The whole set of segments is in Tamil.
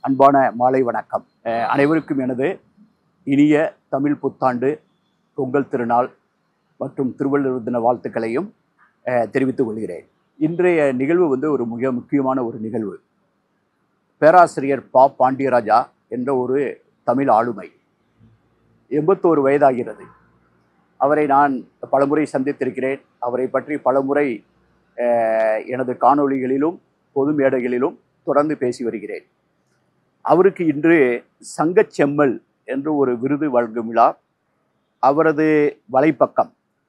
அன்பான மாலை வணக்கம். அனைவருக்கும் எனது இனிய தமிழ் புத்தாண்டு, பொங்கல் திருநாள் மற்றும் திருவள்ளுவர் தின வாழ்த்துக்களையும் தெரிவித்துக் கொள்கிறேன். இன்றைய நிகழ்வு ஒரு மிக முக்கியமான ஒரு நிகழ்வு. பேராசிரியர் பா. பாண்டியராஜா என்ற ஒரு தமிழ் ஆளுமை, 81 வயதாகிறது. அவரை நான் பலமுறை சந்தித்திருக்கிறேன். அவரை பற்றி பலமுறை எனது காணொளிகளிலும் பொது மேடைகளிலும் தொடர்ந்து பேசி வருகிறேன். அவருக்கு இன்று சங்கச்செம்மல் என்று ஒரு விருது வழங்கும் விழா. அவரது வலைப்பக்கம்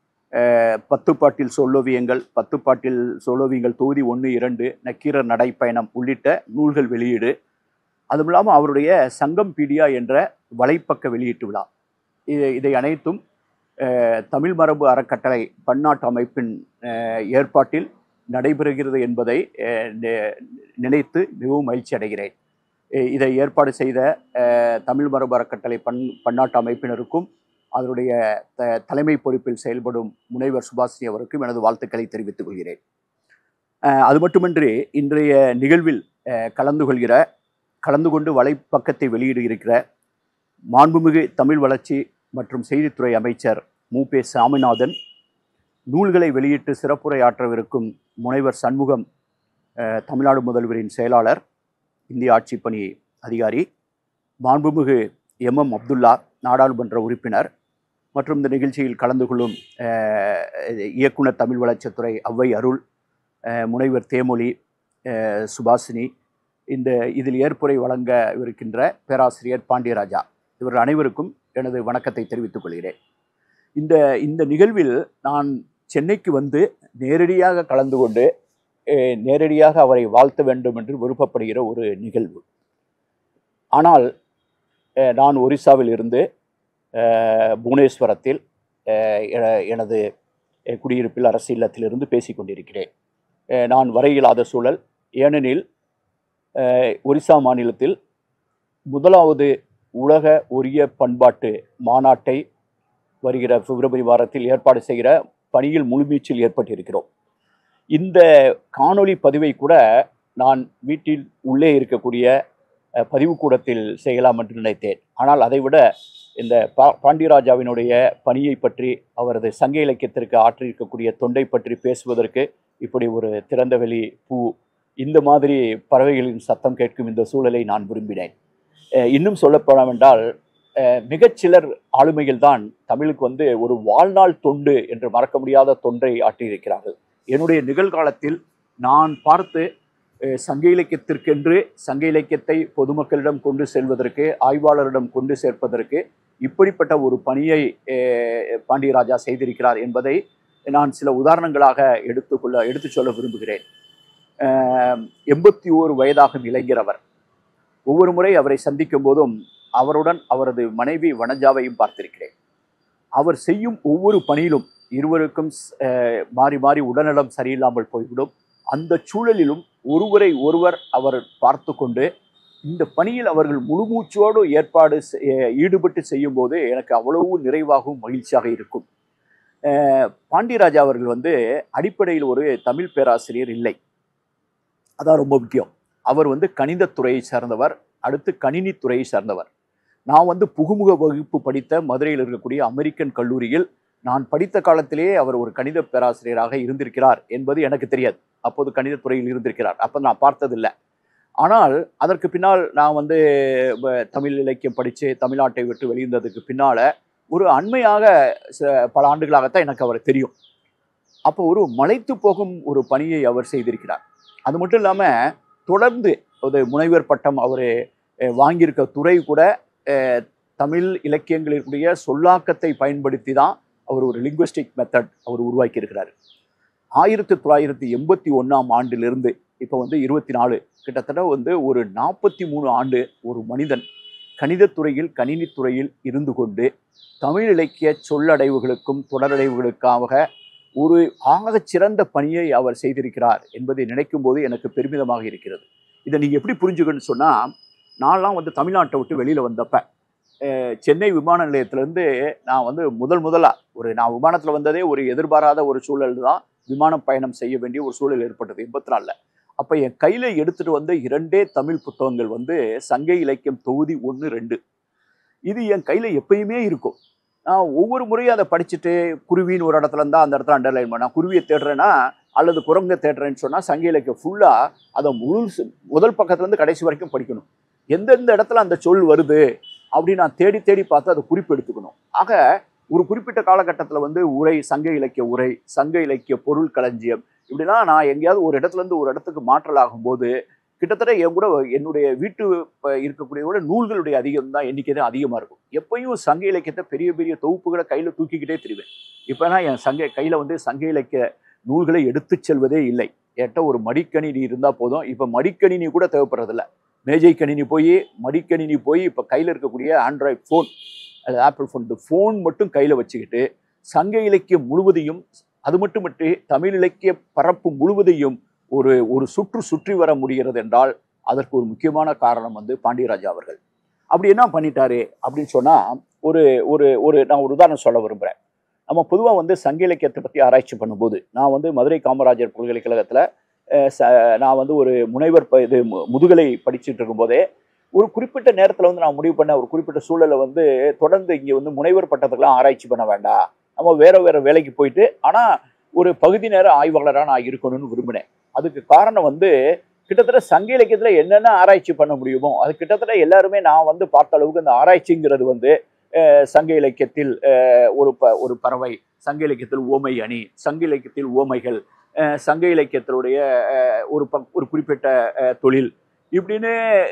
10 பாட்டில் சொல்லோவியங்கள், 10 பாட்டில் சொல்லோவியங்கள் தொகுதி 1, 2, நக்கீரர் நடைப்பயணம் உள்ளிட்ட நூல்கள் வெளியீடு. அதுவும் இல்லாமல் அவருடைய சங்கம் பீடியா என்ற வலைப்பக்க வெளியீட்டு விழா. இதை அனைத்தும் தமிழ் மரபு அறக்கட்டளை பன்னாட்டு அமைப்பின் ஏற்பாட்டில் நடைபெறுகிறது என்பதை நினைத்து மிகவும் மகிழ்ச்சி அடைகிறேன். இதை ஏற்பாடு செய்த தமிழ் மரபு அறக்கட்டளை பன்னாட்டு அமைப்பினருக்கும் அதனுடைய தலைமை பொறுப்பில் செயல்படும் முனைவர் சுபாஷினி அவருக்கும் எனது வாழ்த்துக்களை தெரிவித்துக் கொள்கிறேன். அது மட்டுமின்றி இன்றைய நிகழ்வில் கலந்து கொண்டு வலைப்பக்கத்தை வெளியிடுகிற மாண்புமிகு தமிழ் வளர்ச்சி மற்றும் செய்தித்துறை அமைச்சர் மு.பே. சாமிநாதன், நூல்களை வெளியிட்டு சிறப்புரையாற்றவிருக்கும் முனைவர் சண்முகம், தமிழ்நாடு முதல்வரின் செயலாளர், இந்திய ஆட்சி பணி அதிகாரி, மாண்புமிகு எம். அப்துல்லா, நாடாளுமன்ற உறுப்பினர், மற்றும் இந்த நிகழ்ச்சியில் கலந்து கொள்ளும் இயக்குனர் தமிழ் வளர்ச்சித்துறை ஔவை அருள், முனைவர் தேமொழி, சுபாஷினி, இதில் ஏற்புரை வழங்க இருக்கின்ற பேராசிரியர் பாண்டியராஜா, இவர்கள் அனைவருக்கும் எனது வணக்கத்தை தெரிவித்துக் கொள்கிறேன். இந்த நிகழ்வில் நான் சென்னைக்கு வந்து நேரடியாக கலந்து கொண்டு நேரடியாக அவரை வாழ்த்த வேண்டும் என்று விருப்பப்படுகிற ஒரு நிகழ்வு. ஆனால் நான் ஒரிசாவில் இருந்து புவனேஸ்வரத்தில் எனது குடியிருப்பில் அரசு இல்லத்திலிருந்து பேசிக்கொண்டிருக்கிறேன். நான் வர இயலாத சூழல். ஏனெனில் ஒரிசா மாநிலத்தில் முதலாவது உலக ஒரிய பண்பாட்டு மாநாட்டை வருகிற பிப்ரவரி மாதத்தில் ஏற்பாடு செய்கிற பணியில் முழுமீச்சில் ஏற்பட்டிருக்கிறோம். இந்த காணொளி பதிவை கூட நான் வீட்டில் உள்ளே இருக்கக்கூடிய பதிவுக்கூடத்தில் செய்யலாம் என்று நினைத்தேன். ஆனால் அதைவிட இந்த பாண்டியராஜாவினுடைய பணியை பற்றி, அவரது சங்க இலக்கியத்திற்கு ஆற்றியிருக்கக்கூடிய தொண்டை பற்றி பேசுவதற்கு இப்படி ஒரு திறந்தவெளி பூ, இந்த மாதிரி பறவைகளின் சத்தம் கேட்கும் இந்த சூழலை நான் விரும்பினேன். இன்னும் சொல்லப்போனவென்றால் மிகச்சிலர் ஆளுமைகள் தான் தமிழுக்கு ஒரு வாழ்நாள் தொண்டு என்று மறக்க முடியாத தொண்டை ஆற்றியிருக்கிறார்கள். என்னுடைய நிகழ்காலத்தில் நான் பார்த்து சங்க இலக்கியத்திற்கென்று சங்க இலக்கியத்தை பொதுமக்களிடம் கொண்டு செல்வதற்கு, ஆய்வாளரிடம் கொண்டு சேர்ப்பதற்கு இப்படிப்பட்ட ஒரு பணியை பாண்டியராஜா செய்திருக்கிறார் என்பதை நான் சில உதாரணங்களாக எடுத்து சொல்ல விரும்புகிறேன். 81 வயதாகும் இளைஞர் அவர். ஒவ்வொரு முறை அவரை சந்திக்கும் போதும் அவருடன் அவரது மனைவி வனஜாவையும் பார்த்திருக்கிறேன். அவர் செய்யும் ஒவ்வொரு பணியிலும் இருவருக்கும் மாறி மாறி உடல்நலம் சரியில்லாமல் போய்விடும். அந்த சூழலிலும் ஒருவரை ஒருவர் அவர் பார்த்து கொண்டு இந்த பணியில் அவர்கள் முழுமூச்சோடு ஈடுபட்டு செய்யும் போது எனக்கு அவ்வளவு நிறைவாகவும் மகிழ்ச்சியாக இருக்கும். பாண்டியராஜா அவர்கள் அடிப்படையில் ஒரு தமிழ் பேராசிரியர் இல்லை. அதான் ரொம்ப முக்கியம். அவர் கணிதத்துறையை சார்ந்தவர், அடுத்து கணினித்துறையை சார்ந்தவர். நான் புகுமுக வகுப்பு படித்த மதுரையில் இருக்கக்கூடிய அமெரிக்கன் கல்லூரியில் நான் படித்த காலத்திலேயே அவர் ஒரு கணித பேராசிரியராக இருந்திருக்கிறார் என்பது எனக்கு தெரியாது. அப்போது கணிதத்துறையில் இருந்திருக்கிறார். அப்போ நான் பார்த்ததில்லை. ஆனால் அதற்கு பின்னால் நான் தமிழ் இலக்கியம் படித்து தமிழ்நாட்டை விட்டு வெளியிருந்ததுக்கு பின்னால் ஒரு அண்மையாக பல ஆண்டுகளாகத்தான் எனக்கு அவர் தெரியும். அப்போ ஒரு மலைத்து போகும் ஒரு பணியை அவர் செய்திருக்கிறார். அது மட்டும் இல்லாமல் தொடர்ந்து ஒரு முனைவர் பட்டம் அவர் வாங்கியிருக்க துறை கூட தமிழ் இலக்கியங்களினுடைய சொல்லாக்கத்தை பயன்படுத்தி தான் அவர் ஒரு லிங்குவிஸ்டிக் மெத்தட் அவர் உருவாக்கியிருக்கிறார். 1981ஆம் ஆண்டிலிருந்து இப்போ 24, கிட்டத்தட்ட ஒரு 43 ஆண்டு ஒரு மனிதன் கணிதத்துறையில், கணினித்துறையில் இருந்து கொண்டு தமிழ் இலக்கிய சொல்லடைவுகளுக்கும் தொடரடைவுகளுக்காக ஒரு ஆகச்சிறந்த பணியை அவர் செய்திருக்கிறார் என்பதை நினைக்கும் போது எனக்கு பெருமிதமாக இருக்கிறது. இதை நீங்கள் எப்படி புரிஞ்சுக்கணும்னு சொன்னால், நான்லாம் தமிழ்நாட்டை விட்டு வெளியில் வந்தப்ப சென்னை விமான நிலையத்திலேருந்து நான் முதலாக நான் விமானத்தில் வந்ததே ஒரு எதிர்பாராத ஒரு சூழல் தான். விமானம் பயணம் செய்ய வேண்டிய ஒரு சூழல் ஏற்பட்டது 84. அப்போ என் கையில் எடுத்துகிட்டு வந்த 2 தமிழ் புத்தகங்கள் வந்து சங்க இலக்கியம் தொகுதி 1, 2. இது என் கையில் எப்பயுமே இருக்கும். நான் ஒவ்வொரு முறையும் அதை படிச்சுட்டு குருவின்னு ஒரு இடத்துல இருந்தால் அந்த இடத்துல அண்டர்லைன் பண்ண, குருவியை தேடுறேன்னா அல்லது குரங்கை தேடுறேன்னு சொன்னால் சங்க இலக்கியம் ஃபுல்லாக அதை முதல் பக்கத்துலேருந்து கடைசி வரைக்கும் படிக்கணும். எந்தெந்த இடத்துல அந்த சொல் வருது அப்படின்னு நான் தேடி தேடி பார்த்து அதை குறிப்பு எடுத்துக்கணும். ஆக ஒரு குறிப்பிட்ட காலகட்டத்தில் வந்து உரை, சங்க இலக்கிய உரை, சங்க இலக்கிய பொருள் களஞ்சியம், இப்படிலாம் நான் எங்கேயாவது ஒரு இடத்துலேருந்து ஒரு இடத்துக்கு மாற்றல் ஆகும்போது கிட்டத்தட்ட என் கூட என்னுடைய வீட்டு இருக்கக்கூடிய நூல்களுடைய அதிகம் தான் எண்ணிக்கை தான் அதிகமாக இருக்கும். எப்பயும் சங்க இலக்கியத்தை பெரிய பெரிய தொகுப்புகளை கையில் தூக்கிக்கிட்டே திரிவேன். இப்போனா என் கையில் வந்து சங்க இலக்கிய நூல்களை எடுத்து செல்வதே இல்லை. என்கிட்ட ஒரு மடிக்கணினி இருந்தால் போதும். இப்போ மடிக்கணினி கூட தேவைப்படுறதில்ல. மேஜை கணினி போய் மடிக்கணினி போய் இப்போ கையில் இருக்கக்கூடிய ஆண்ட்ராய்டு ஃபோன், அது ஆப்பிள் ஃபோன், இந்த ஃபோன் மட்டும் கையில் வச்சுக்கிட்டு சங்க இலக்கியம் முழுவதையும், அது மட்டுமட்டு தமிழ் இலக்கிய பரப்பு முழுவதையும் ஒரு சுற்றி வர முடிகிறது என்றால் அதற்கு ஒரு முக்கியமான காரணம் வந்து பாண்டியராஜா அவர்கள். அப்படி என்ன பண்ணிட்டாரு அப்படின்னு சொன்னால் நான் ஒரு உதாரணம் சொல்ல விரும்புகிறேன். நம்ம பொதுவாக வந்து சங்க இலக்கியத்தை பற்றி ஆராய்ச்சி பண்ணும்போது நான் வந்து மதுரை காமராஜர் பல்கலைக்கழகத்தில் நான் வந்து ஒரு முனைவர் முதுகலை படிச்சுட்டு இருக்கும்போதே ஒரு குறிப்பிட்ட நேரத்தில் வந்து நான் முடிவு பண்ண ஒரு குறிப்பிட்ட சூழலை வந்து தொடர்ந்து இங்கே வந்து முனைவர் பட்டத்துக்கெல்லாம் ஆராய்ச்சி பண்ண வேண்டாம், நம்ம வேற வேலைக்கு போயிட்டு ஆனால் ஒரு பகுதி நேர ஆய்வாளராக நான் இருக்கணும்னு விரும்பினேன். அதுக்கு காரணம் வந்து கிட்டத்தட்ட சங்க இலக்கியத்தில் என்னென்ன ஆராய்ச்சி பண்ண முடியுமோ அது கிட்டத்தட்ட எல்லாருமே நான் வந்து பார்த்த அளவுக்கு அந்த ஆராய்ச்சிங்கிறது வந்து சங்க இலக்கியத்தில் ஒரு பறவை, சங்க இலக்கியத்தில் ஓமை அணி, சங்க இலக்கியத்தில் ஓமைகள், சங்க இலக்கியத்தினுடைய ஒரு குறிப்பிட்ட தொழில், இப்படின்னு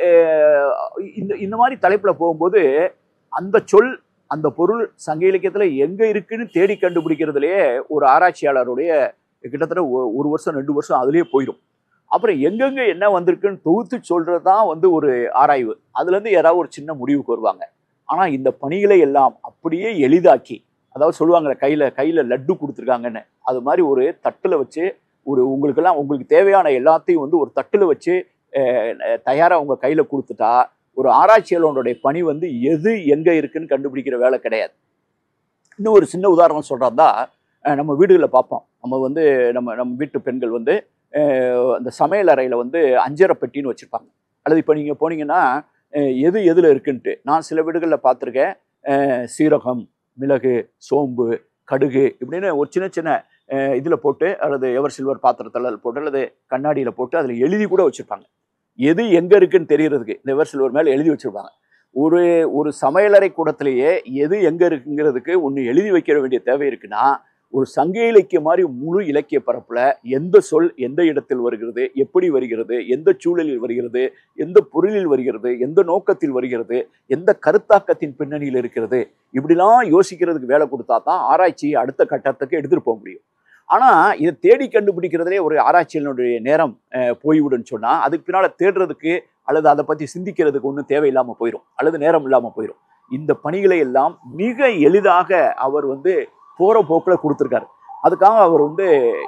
இந்த மாதிரி தலைப்பில் போகும்போது அந்த சொல், அந்த பொருள் சங்க இலக்கியத்தில் எங்கே இருக்குன்னு தேடி கண்டுபிடிக்கிறதுலையே ஒரு ஆராய்ச்சியாளருடைய கிட்டத்தட்ட 1 வருஷம் 2 வருஷம் அதுலேயே போயிடும். அப்புறம் எங்கெங்கே என்ன வந்திருக்குன்னு தொகுத்து சொல்கிறது தான் வந்து ஒரு ஆராய்வு. அதுலேருந்து யாராவது ஒரு சின்ன முடிவுக்கு வருவாங்க. ஆனால் இந்த பணிகளை எல்லாம் அப்படியே எளிதாக்கி, அதாவது சொல்லுவாங்க கையில் லட்டு கொடுத்துருக்காங்கன்னு, அது மாதிரி ஒரு தட்டில் வச்சு உங்களுக்கு தேவையான எல்லாத்தையும் வந்து ஒரு தட்டில் வச்சு தயாராக உங்கள் கையில் கொடுத்துட்டா ஒரு ஆராய்ச்சியாளருடைய பணி வந்து எது எங்கே இருக்குன்னு கண்டுபிடிக்கிற வேலை கிடையாது. இன்னும் ஒரு சின்ன உதாரணம் சொல்கிறதா, நம்ம வீடுகளில் பார்ப்போம். நம்ம வீட்டு பெண்கள் வந்து அந்த சமையல் அறையில் வந்து அஞ்சரை பெட்டின்னு வச்சுருப்பாங்க. அல்லது இப்போ நீங்கள் போனீங்கன்னா எதில் இருக்குன்ட்டு நான் சில வீடுகளில் பார்த்துருக்கேன். சீரகம், மிளகு, சோம்பு, கடுகு இப்படின்னு ஒரு சின்ன சின்ன இதில் போட்டு, அல்லது எவர் சில்வர் பாத்திரத்தில் போட்டு, அல்லது கண்ணாடியில் போட்டு அதில் எழுதி கூட வச்சுருப்பாங்க. எது எங்கே இருக்குன்னு தெரியறதுக்கு இந்த எவர் சில்வர் மேலே எழுதி வச்சுருப்பாங்க. ஒரு சமையலறை கூடத்திலேயே எது எங்கே இருக்குங்கிறதுக்கு ஒன்று எழுதி வைக்க வேண்டிய தேவை இருக்குன்னா, ஒரு சங்க இலக்கிய மாதிரி முழு இலக்கிய பரப்பில் எந்த சொல் எந்த இடத்தில் வருகிறது, எப்படி வருகிறது, எந்த சூழலில் வருகிறது, எந்த பொருளில் வருகிறது, எந்த நோக்கத்தில் வருகிறது, எந்த கருத்தாக்கத்தின் பின்னணியில் இருக்கிறது, இப்படிலாம் யோசிக்கிறதுக்கு வேலை கொடுத்தா தான் ஆராய்ச்சியை அடுத்த கட்டத்துக்கு எடுத்துகிட்டு போக முடியும். ஆனால் இதை தேடி கண்டுபிடிக்கிறதுலே ஒரு ஆராய்ச்சியினுடைய நேரம் போய்விடுன்னு சொன்னால் அதுக்கு பின்னால் தேடுறதுக்கு அல்லது அதை பற்றி சிந்திக்கிறதுக்கு ஒன்றும் தேவையில்லாமல் போயிடும், அல்லது நேரம் இல்லாமல் போயிடும். இந்த பணிகளை எல்லாம் மிக எளிதாக அவர் வந்து போகிற போக்கில் கொடுத்துருக்காரு. அதுக்காக அவர் வந்து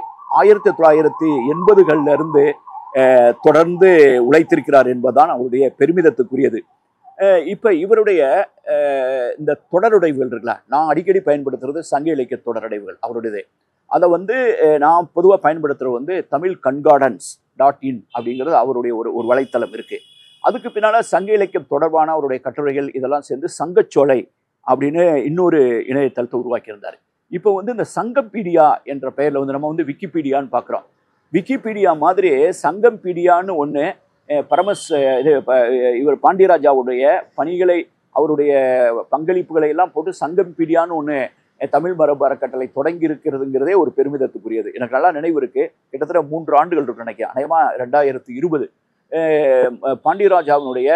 1980களிலிருந்து தொடர்ந்து உழைத்திருக்கிறார் என்பதுதான் அவருடைய பெருமிதத்துக்குரியது. இப்போ இவருடைய இந்த தொடருடைவுகள் இருக்குல்ல, நான் அடிக்கடி பயன்படுத்துறது சங்க இலக்கிய தொடருடைவுகள் அவருடையது. அதை வந்து நான் பொதுவாக பயன்படுத்துகிறது வந்து tamilconcordance.in அப்படிங்கிறது அவருடைய ஒரு வலைத்தளம் இருக்குது. அதுக்கு பின்னால் சங்க இலக்கியம் தொடர்பான அவருடைய கட்டுரைகள் இதெல்லாம் சேர்ந்து சங்கச்சோலை அப்படின்னு இன்னொரு இணையதளத்தை உருவாக்கியிருந்தார். இப்போ வந்து இந்த சங்கம்பீடியா என்ற பெயரில் வந்து நம்ம வந்து விக்கிபீடியான்னு பார்க்குறோம். விக்கிபீடியா மாதிரி சங்கம்பீடியான்னு ஒன்று இவர் பாண்டியராஜாவுடைய பணிகளை, அவருடைய பங்களிப்புகளை எல்லாம் போட்டு சங்கம்பீடியான்னு ஒன்று தமிழ் மரபு அறக்கட்டளை தொடங்கி இருக்கிறதுங்கிறதே ஒரு பெருமிதத்துக்குரியது. எனக்கு நல்லா நினைவு இருக்குது. கிட்டத்தட்ட 3 ஆண்டுகள் இருக்கு நினைக்கிறேன். அநேகமாக 2020 பாண்டியராஜாவினுடைய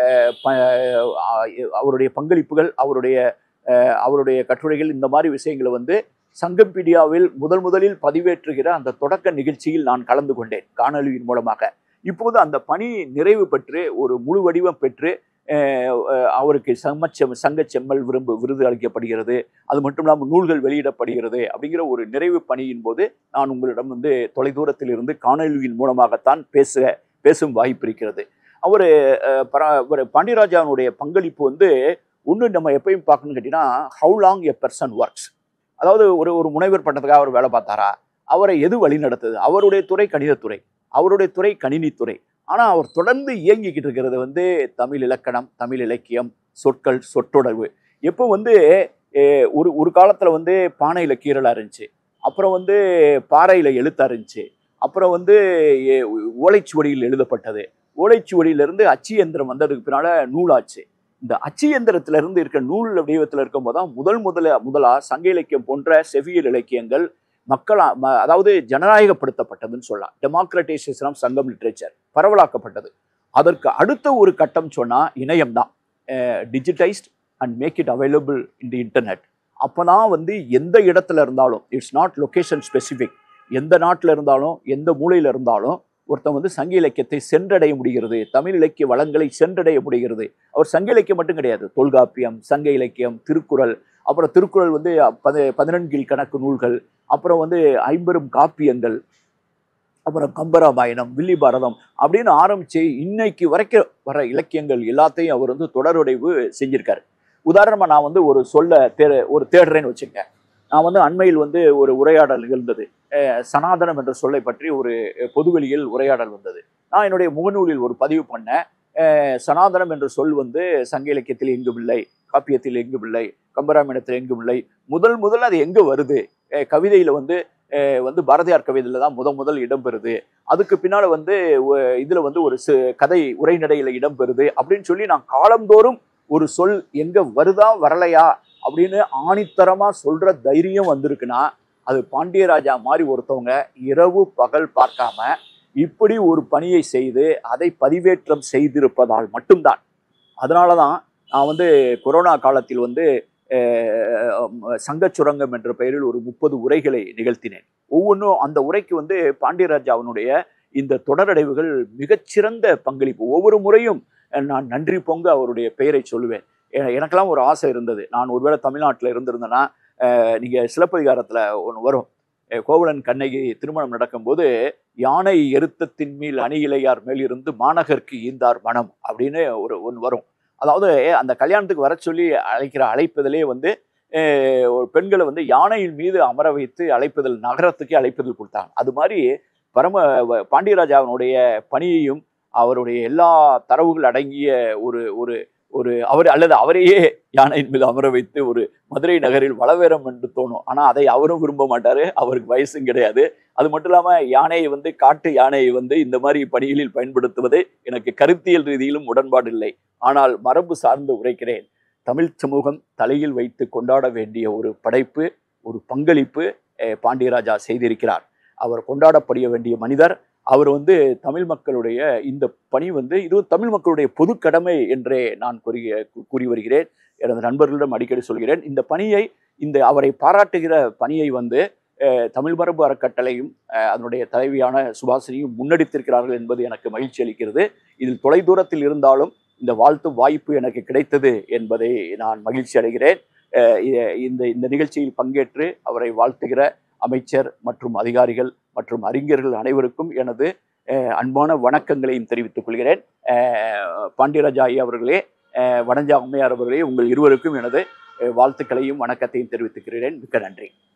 அவருடைய பங்களிப்புகள், அவருடைய கட்டுரைகள், இந்த மாதிரி விஷயங்களை வந்து சங்கம்பீடியாவில் முதலில் பதிவேற்றுகிற அந்த தொடக்க நிகழ்ச்சியில் நான் கலந்து கொண்டேன் காணொலியின் மூலமாக. இப்போது அந்த பணி நிறைவு பெற்று ஒரு முழு வடிவம் பெற்று அவருக்கு சங்கச்செம்மல் விருது அளிக்கப்படுகிறது. அது மட்டும் இல்லாமல் நூல்கள் வெளியிடப்படுகிறது. அப்படிங்கிற ஒரு நிறைவு பணியின் போது நான் உங்களிடம் வந்து தொலைதூரத்தில் இருந்து காணொலியின் மூலமாகத்தான் பேசும் வாய்ப்பு இருக்கிறது. அவர் பாண்டியராஜாவுடைய பங்களிப்பு வந்து ஒன்று நம்ம எப்பயும் பார்க்கணும்னு கேட்டிங்கன்னா, how long a person works. அதாவது ஒரு முனைவர் பட்டத்துக்காக அவர் வேலை பார்த்தாரா, அவரை எது வழி நடத்துது, அவருடைய துறை கணிதத்துறை, அவருடைய துறை கணினித்துறை. ஆனால் அவர் தொடர்ந்து இயங்கிக்கிட்டு இருக்கிறது வந்து தமிழ் இலக்கணம், தமிழ் இலக்கியம், சொற்கள், சொற்றொடர்பு. எப்போ வந்து ஒரு ஒரு காலத்தில் வந்து பானையில் கீறலாக இருந்துச்சு, அப்புறம் வந்து பாறையில் எழுத்தாக இருந்துச்சு, அப்புறம் வந்து ஓலைச்சுவடியில் எழுதப்பட்டது, ஓலைச்சுவடியிலிருந்து அச்சு எந்திரம் வந்ததுக்கு பின்னால் நூலாச்சு. இந்த அச்சு எந்திரத்திலிருந்து இருக்க நூல் வடிவத்தில் இருக்கும்போது தான் முதலா சங்க இலக்கியம் போன்ற செவ்வியல் இலக்கியங்கள் அதாவது ஜனநாயகப்படுத்தப்பட்டதுன்னு சொல்லலாம். டெமோக்ரட்டைசேஷன் ஆஃப் சங்கம் லிட்ரேச்சர் பரவலாக்கப்பட்டது. அதற்கு அடுத்த ஒரு கட்டம் சொன்னா இணையம் தான். Digitised and make it available in the internet. அப்போதான் வந்து எந்த இடத்துல இருந்தாலும், இட்ஸ் நாட் லொகேஷன் ஸ்பெசிஃபிக், எந்த நாட்டில் இருந்தாலும் எந்த மூலையில் இருந்தாலும் ஒருத்தன் வந்து சங்க இலக்கியத்தை சென்றடைய முடிகிறது, தமிழ் இலக்கிய வளங்களை சென்றடைய முடிகிறது. அவர் சங்க இலக்கியம் மட்டும் கிடையாது, தொல்காப்பியம், சங்க இலக்கியம், திருக்குறள், அப்புறம் திருக்குறள் வந்து 14 கணக்கு நூல்கள், அப்புறம் வந்து 50 காப்பியங்கள், அப்புறம் கம்பராமாயணம், வில்லி பாரதம் அப்படின்னு ஆரம்பிச்சு இன்னைக்கு வரைக்கும் வர இலக்கியங்கள் எல்லாத்தையும் அவர் வந்து தொடருடைவு செஞ்சிருக்காரு. உதாரணமா நான் வந்து ஒரு தேடுறேன்னு வச்சுக்கேன். நான் வந்து அண்மையில் வந்து ஒரு உரையாடல் நிகழ்ந்தது. சனாதனம் என்ற சொல்லை பற்றி ஒரு பொதுவெளியில் உரையாடல் வந்தது. நான் என்னுடைய முகநூலில் ஒரு பதிவு பண்ணேன். சனாதனம் என்ற சொல் வந்து சங்க இலக்கியத்தில் எங்கும் இல்லை, காப்பியத்தில் எங்கும் இல்லை, கம்பராமாயணத்தில் எங்கும் இல்லை. முதல் அது எங்க வருது? கவிதையில வந்து பாரதியார் கவிதையில தான் முதல் இடம்பெறுது. அதுக்கு பின்னால வந்து இதுல வந்து ஒரு கதை உரைநடையில இடம்பெறுது அப்படின்னு சொல்லி நான் காலந்தோறும் ஒரு சொல் எங்க வருதா வரலையா அப்படின்னு ஆணித்தரமா சொல்ற தைரியம் வந்திருக்குன்னா அது பாண்டியராஜா மாதிரி ஒருத்தவங்க இரவு பகல் பார்க்காம இப்படி ஒரு பணியை செய்து அதை பதிவேற்றம் செய்திருப்பதால் மட்டும்தான். அதனாலதான் நான் வந்து கொரோனா காலத்தில் வந்து சங்க சுரங்கம் என்ற பெயரில் ஒரு 30 உரைகளை நிகழ்த்தினேன். ஒவ்வொன்றும் அந்த உரைக்கு வந்து பாண்டியராஜாவினுடைய இந்த தொடரடைவுகள் மிகச்சிறந்த பங்களிப்பு. ஒவ்வொரு முறையும் நான் நன்றி பொங்க அவருடைய பெயரை சொல்லுவேன். எனக்கெல்லாம் ஒரு ஆசை இருந்தது, நான் ஒருவேளை தமிழ்நாட்டில் இருந்திருந்தேன்னா, நீங்க சிலப்பதிகாரத்துல ஒன்று வரும், கோவலன் கண்ணகி திருமணம் நடக்கும்போது யானை எருத்தத்தின் மேல் அணி இளையார் மேல் இருந்து மாநகருக்கு ஈந்தார் மனம் அப்படின்னு ஒன்று வரும். அதாவது அந்த கல்யாணத்துக்கு வர சொல்லி அழைப்பதிலே வந்து ஒரு பெண்களை வந்து யானையின் மீது அமர வைத்து அழைப்பதில், நகரத்துக்கே அழைப்பதில் கொடுத்தாங்க. அது மாதிரி பாண்டியராஜாவினுடைய பணியையும் அவருடைய எல்லா தரவுகள் அடங்கிய ஒரு அவர் அல்லது அவரையே யானையின் மீது அமர வைத்து ஒரு மதுரை நகரில் வளவேரம் என்று தோணும். ஆனால் அதை அவரும் விரும்ப மாட்டாரு, அவருக்கு வயசும் கிடையாது. அது மட்டும் இல்லாமல் யானையை வந்து காட்டு யானையை வந்து இந்த மாதிரி பணிகளில் பயன்படுத்துவது எனக்கு கருத்தியல் ரீதியிலும் உடன்பாடு இல்லை. ஆனால் மரபு சார்ந்து உரைக்கிறேன். தமிழ் சமூகம் தலையில் வைத்து கொண்டாட வேண்டிய ஒரு படைப்பு, ஒரு பங்களிப்பு பாண்டியராஜா செய்திருக்கிறார். அவர் கொண்டாடப்பட வேண்டிய மனிதர். அவர் வந்து தமிழ் மக்களுடைய இந்த பணி வந்து இது தமிழ் மக்களுடைய பொது கடமை என்றே நான் கூறி வருகிறேன். எனது நண்பர்களிடம் அடிக்கடி சொல்கிறேன். இந்த பணியை, அவரை பாராட்டுகிற பணியை வந்து தமிழ் மரபு அறக்கட்டளையும் அதனுடைய தலைவியான சுபாஷினியும் முன்னெடுத்திருக்கிறார்கள் என்பது எனக்கு மகிழ்ச்சி அளிக்கிறது. இதில் தொலைதூரத்தில் இருந்தாலும் இந்த வாழ்த்தும் வாய்ப்பு எனக்கு கிடைத்தது என்பதை நான் மகிழ்ச்சி அடைகிறேன். இந்த நிகழ்ச்சியில் பங்கேற்று அவரை வாழ்த்துகிற அமைச்சர் மற்றும் அதிகாரிகள் மற்றும் அறிஞர்கள் அனைவருக்கும் எனது அன்பான வணக்கங்களையும் தெரிவித்துக் கொள்கிறேன். பாண்டியராஜா ஐயா அவர்களே, வனஜா அம்மையார் அவர்களே, உங்கள் இருவருக்கும் எனது வாழ்த்துக்களையும் வணக்கத்தையும் தெரிவித்துக்கிறேன். மிக்க நன்றி.